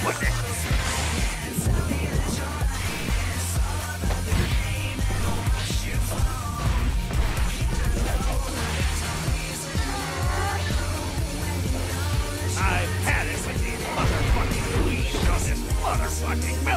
with it. I've had it with these motherfucking police on this motherfucking